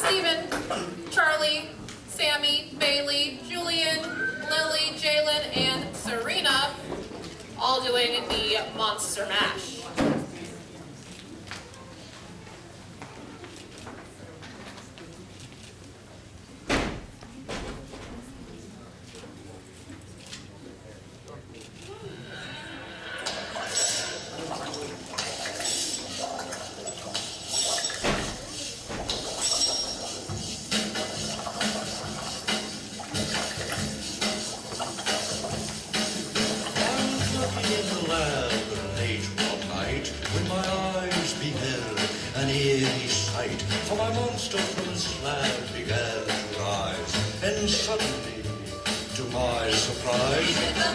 Stephen, Charlie, Sammy, Bailey, Julian, Lily, Jalen, and Serena, all doing the Monster Mash. For my monster from his slab began to rise, and suddenly, to my surprise,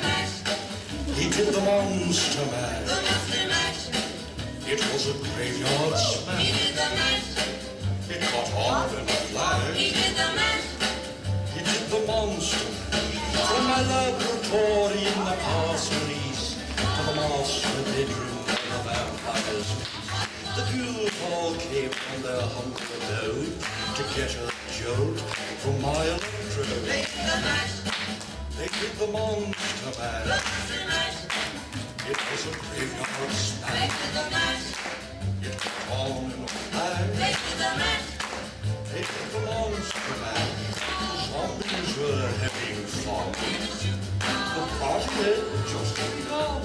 he did the monster mash. The monster mash. It was a graveyard smash. He did the mash. It caught on in a flash. He did the mash. He did the monster mash. From my laboratory in the castle east to the master bedroom where the vampires feast. The ghouls all came from their humble abode to get a jolt from my electrode. They did the mash. They did the monster The mash. monster mash. It was a graveyard They smash. did the mash. It caught on in a flash. They did the mash. They did the monster mash. Zombies were having fun. The party had just begun.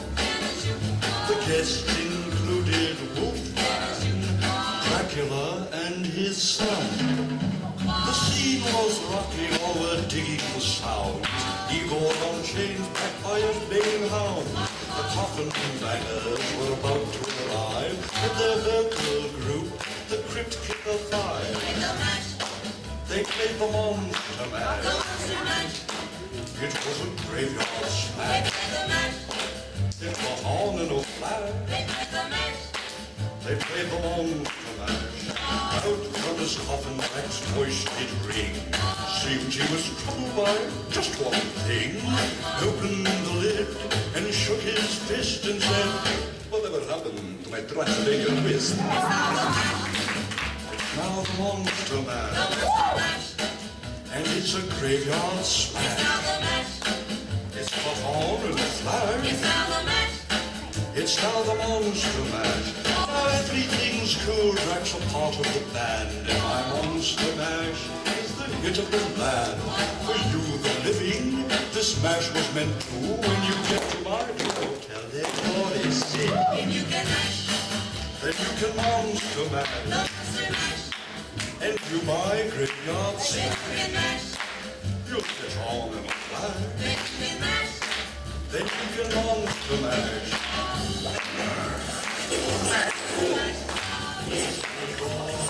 The guests included Wolfman, Dracula, and his son. The scene was rocking, all were digging the sound. Igor on chains, backed by a baying hound. The coffin bangers were about to arrive with their vocal group, the Crypt Kicker Five. The mash. They played the monster The mash. monster mash. It was a graveyard They smash. did the mash. It caught on in a flash. They did the mash. They played the monster mash. Out from his coffin, Rex's voice did ring. Seemed he was troubled by just one thing. Opened the lid and shook his fist and said, "Whatever happened to my Transylvanian twist?" It's now the mash. It's now the monster The mash. monster mash. And it's a graveyard It's smash. now the mash. It's caught on in a flash. It's now the mash. It's now the monster mash. Now everything's cool. Drax a part of the band, and my monster mash is the hit of the land. For you, the living, this mash was meant to. When you get to my door, tell them what is it. If you can mash. Then you can monster The mash monster mash. and do my graveyard If smash. you can mash. You'll get on in a flash. If you can mash. Then you can monster mash. Mash.